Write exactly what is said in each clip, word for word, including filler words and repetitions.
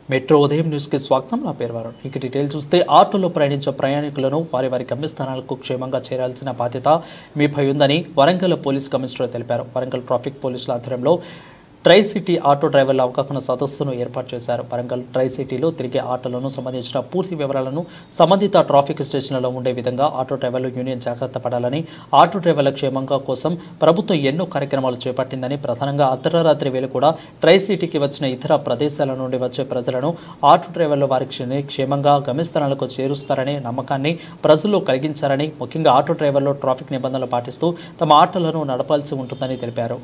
Metro ఉదయం news కి స్వాగతం. నా పేరు వరుణ్. ఇక డీటెయిల్ చూస్తే ఆటోలో ప్రయాణించే ప్రయాణికులను వారి వారి గమ్యస్థానాలకు క్షేమంగా చేరాల్సిన బాధ్యత మీపై ఉందని వరంగల్ పోలీస్ కమిషనర్ తెలిపారు. వరంగల్ ట్రాఫిక్ పోలీసుల ఆధ్వర్యంలో ట్రై సిటీ ఆటో డ్రైవర్ల అవగాహన సదస్సును ఏర్పాటు చేశారు. వరంగల్ ట్రై సిటీలో తిరిగే ఆటోలను సంబంధించిన పూర్తి వివరాలను సంబంధిత ట్రాఫిక్ స్టేషన్లలో ఉండే విధంగా ఆటో డ్రైవర్లు యూనియన్ జాగ్రత్త పడాలని, ఆటో డ్రైవర్ల క్షేమంగా కోసం ప్రభుత్వం ఎన్నో కార్యక్రమాలు చేపట్టిందని, ప్రధానంగా అర్ధరాత్రి వేళ కూడా ట్రై సిటీకి వచ్చిన ఇతర ప్రదేశాల నుండి వచ్చే ప్రజలను ఆటో డ్రైవర్లు వారి క్షేమంగా గమ్యస్థానాలకు చేరుస్తారనే నమ్మకాన్ని ప్రజల్లో కలిగించారని, ముఖ్యంగా ఆటో డ్రైవర్లు ట్రాఫిక్ నిబంధనలు పాటిస్తూ తమ ఆటోలను నడపాల్సి ఉంటుందని తెలిపారు.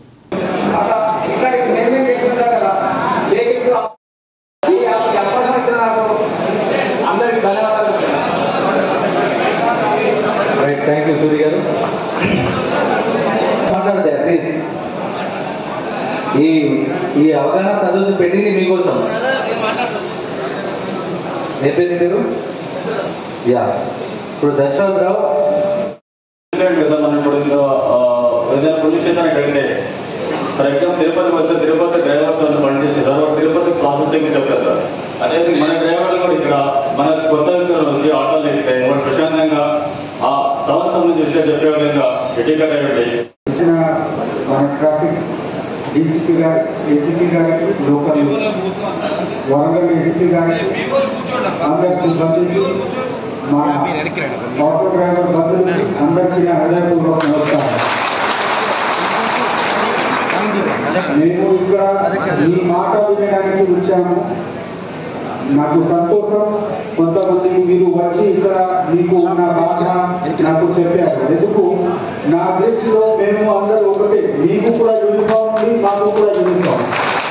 Thank you Surya garu. మాట్లాడదా ప్లీజ్. ఈ ఈ అవగాహన సదస్సు పెట్టింది మీకోసం. నేర్పింది మీరు యా ఇప్పుడు దశరథరావు కదా. మనం ఇప్పుడు ఏదైనా పొల్యూషన్ అడిగితే ఫర్ ఎగ్జాంపుల్ తిరుపతి వస్తే తిరుపతి డ్రైవర్స్ వాళ్ళు పనిచేస్తారు, తిరుపతి ప్రాసెసింగ్ చెప్తారు సార్. అదే మన డ్రైవర్లు కూడా ఇక్కడ మన కొత్త వ్యక్తులు వచ్చి ఆటోలు ఎక్కితే వాళ్ళు ప్రశాంతంగా ఆ టౌన్ సంబంధించి విషయాలు చెప్పే విధంగా ఎటికెట్ అయ్యి మన ట్రాఫిక్ డీసీపీ గారు, ఏసీపీ గారికి, లోకల్ వరంగల్ ఏసీపీ గారికి, అందరి సిబ్బందికి, మా ఆటో డ్రైవర్ బంధువులకి అందరికీ హృదయపూర్వక నమస్కారం. మేము ఇక్కడ ఈ మాట వినడానికి వచ్చాము. నాకు సంతోషం. కొంతమంది మీరు వచ్చి ఇక్కడ మీకు ఉన్న బాధ నాకు చెప్పారు. ఎందుకు నా దృష్టిలో మేము అందరూ ఒకటే. మీకు కూడా యూనిఫామ్ ఉంది, మాకు కూడా యూనిఫామ్.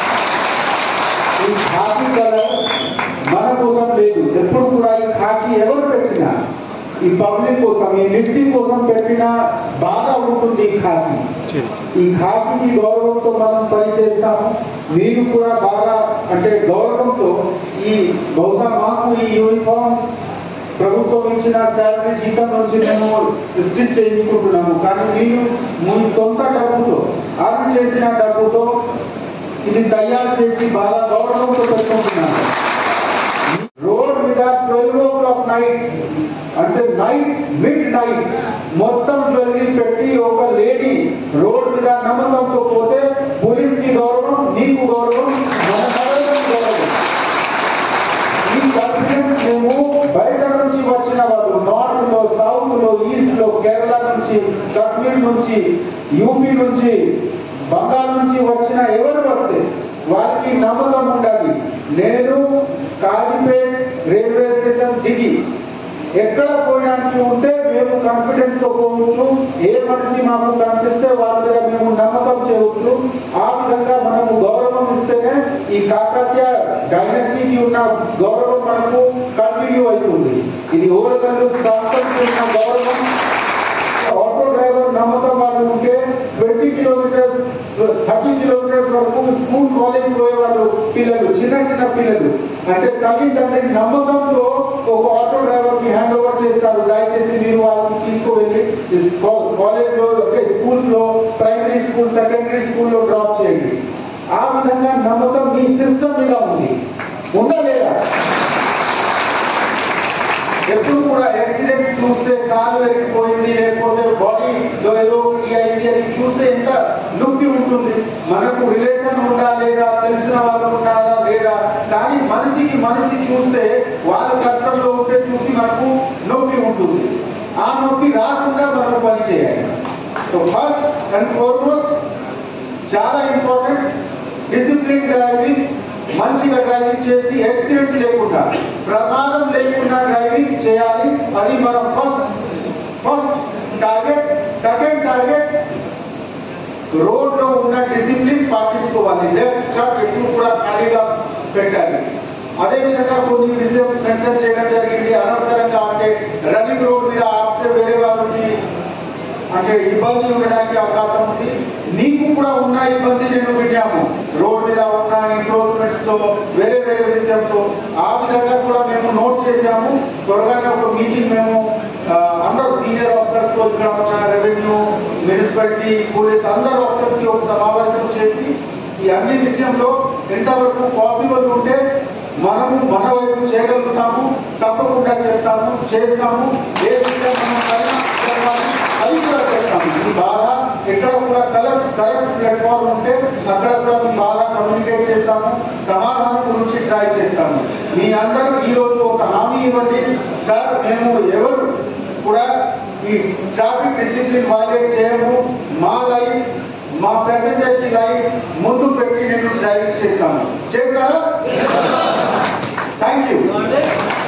ఈ ఖాకీ కలర్ మన కోసం లేదు. ఎప్పుడు కూడా ఈ ఖాకీ ఎవరు పెట్టినా ఈ పబ్లిక్ కోసం, ఈ నిఫ్టీ కోసం పెట్టిన బాధ ఉంటుంది. ఈ ఖాకీ ఈ ఖాకీకి గౌరవంతో మనం పనిచేస్తాము. మీరు కూడా బాగా అంటే గౌరవంతో ఈ బహుశా మాకు ఈ యూనిఫామ్ ప్రభుత్వం ఇచ్చిన శాలరీ జీతం నుంచి మేము స్టిచ్ చేయించుకుంటున్నాము. కానీ మీరు మీ సొంత డబ్బుతో అర్న్ చేసిన డబ్బుతో ఇది తయారు చేసి బాగా గౌరవంతో పెట్టుకుంటున్నాము. రోడ్ మీద ట్వెల్వ్ ఓ క్లాక్ నైట్ అంటే నైట్ మిడ్ నైట్ మొత్తం జ్యువెలరీ పెట్టి ఒక లేడీ రోడ్ మీద నమ్మకంతో పోతే పోలీస్ కి గౌరవం, నీకు గౌరవం, మన నగరానికి గౌరవం. ఈ కాన్ఫిడెన్స్ మేము బయట నుంచి వచ్చిన వాళ్ళు నార్త్ లో, సౌత్ లో, ఈస్ట్ లో, కేరళ నుంచి, కాశ్మీర్ నుంచి, యూపీ నుంచి, బంగాల్ నుంచి వచ్చిన ఎవరు వస్తే వారికి నమ్మకం ఉండాలి. నేను కాజీపేట్ రైల్వే స్టేషన్ దిగి ఎక్కడ పోయడానికి ఉంటే మేము కాన్ఫిడెన్స్ తో పోవచ్చు. ఏ మనిషి మాకు కనిపిస్తే వాళ్ళ మీద మేము నమ్మకం చేయవచ్చు. ఆ విధంగా మనము గౌరవం ఇస్తేనే ఈ కాకతీయ డైనస్టీకి ఉన్న గౌరవం మనకు కంటిన్యూ అవుతుంది. ఇది ఓరగల్లు ప్రాంతానికి ఉన్న గౌరవం. ఆటో డ్రైవర్ నమ్మకం వాళ్ళు ఉంటే ట్వంటీ కిలోమీటర్స్ థర్టీ కిలోమీటర్స్ వరకు స్కూల్ కాలేజ్ పోయే వాళ్ళు పిల్లలు, చిన్న చిన్న పిల్లలు అంటే తల్లిదండ్రులకి నమ్మకంతో ఒక ఆటో డ్రైవర్ కి హ్యాండ్ ఓవర్ చేస్తారు. దయచేసి మీరు వాళ్ళకి తీసుకువెళ్ళి కాలేజ్ లో, స్కూల్ లో, ప్రైమరీ స్కూల్, సెకండరీ స్కూల్లో డ్రాప్ చేయండి. ఆ విధంగా నమ్మకం మీ సిస్టమ్ మీద ఉంది, ఉందా లేదా? ఎప్పుడు కూడా యాక్సిడెంట్ చూస్తే కాలు ఎరిగిపోయింది, లేకపోతే బాడీలో ఏదో అయింది అని చూస్తే ఎంత నొప్పి ఉంటుంది. మనకు రిలేషన్ ఉందా లేదా, తెలిసిన వాళ్ళు ఉన్నారా లేదా, కానీ మనిషికి మనిషి చూస్తే వాళ్ళ కష్టంలో ఉంటే చూసి మనకు నొప్పి ఉంటుంది. ఆ నొప్పి రాకుండా మనం పని చేయాలి. సో ఫస్ట్ అండ్ ఫార్మోస్ట్ చాలా ఇంపార్టెంట్ డిసిప్లిన్ డ్రైవింగ్. మంచిగా డ్రైవింగ్ చేసి యాక్సిడెంట్ లేకుండా, ప్రమాదం లేకుండా డ్రైవింగ్ చేయాలి. అది మన first first target. Second target road లో ఉన్న డిసిప్లిన్ పాటించుకోవాలి. లెఫ్ట్ స్టార్ట్ ఎప్పుడు కూడా ఖాళీగా పెట్టాలి. అదేవిధంగా కొన్ని విషయం మెన్షన్ చేయడం జరిగింది. అనవసరంగా అంటే రన్నింగ్ రోడ్ మీద ఆపితే వేరే వాళ్ళకి అంటే ఇబ్బంది ఉండడానికి అవకాశం ఉంది. నీకు కూడా ఉన్న ఇబ్బంది నేను విన్నాము. రోడ్ మీద ఉన్న ఇంప్రూవ్మెంట్స్ తో, వేరే వేరే విషయంతో ఆ విధంగా కూడా మేము నోట్ చేశాము. త్వరగానే ఒక మీటింగ్ మేము అందరూ సీనియర్ ఆఫీసర్స్ తో, ఇక్కడ ఉన్న రెవెన్యూ, మున్సిపాలిటీ, పోలీస్ అందరు ఆఫీసర్స్ కి ఒక సమావేశం చేసి ఈ అన్ని విషయంలో ఎంతవరకు పాసిబుల్ ఉంటే మనము మన వైపు చేయగలుగుతాము, తప్పకుండా చెప్తాము, చేస్తాము. ఏ విధంగా మనం పరిణామాలు అది కూడా చేస్తాము. ఇది బాగా ఎక్కడ కూడా కలెక్ట్ కలెక్ట్ ప్లాట్ఫామ్ ఉంటే అక్కడ కూడా మేము బాగా కమ్యూనికేట్ చేస్తాము, సమాధానం గురించి ట్రై చేస్తాము. మీ అందరూ ఈరోజు ఒక హామీ ఇవ్వండి సార్, మేము ఎవరు కూడా ఈ ట్రాఫిక్ డిసిప్లిన్ వైలేట్ చేయము. మా లైఫ్ మా ప్యాసింజర్ కి లైఫ్ ముందు పెట్టి నేను డ్రైవింగ్ చేస్తాను. చేస్తారా? Thank you.